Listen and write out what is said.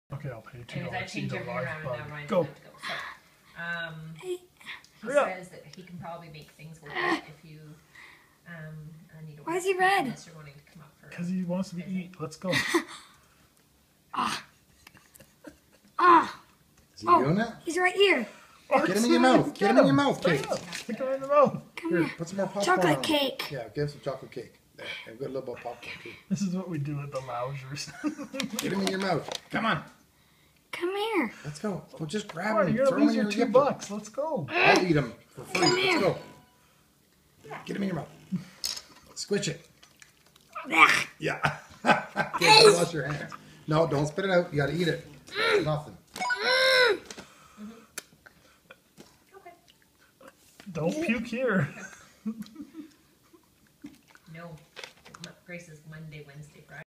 Okay, I'll pay $2. Anyways, I changed everything around and now Ryan's Go. good to go. So, he Hurry up. says that he can probably make things work if you need to. Why is he red? Unless you're wanting to come up for. Because he wants to be eat. Let's go. Is he doing it? He's right here. Get him in your mouth. Get him in your mouth, Kate. Stick him in the mouth. Come Here, here. put some more popcorn Chocolate on. cake. Yeah, give some chocolate cake. There, I've got a little bit of popcorn too. This is what we do at the loungers. Get him in your mouth. Come on. Come here. Let's go. Well, just grab Come on, him. you're Throw gonna him in lose your your gift. $2. Let's go. I'll eat him for free. Come Let's here. go. Get him in your mouth. Squish it. Ugh. Yeah. Okay, wash your hands. No, don't spit it out. You gotta eat it. Nothing. Okay. Don't puke here. No. Grace is Monday, Wednesday, Friday.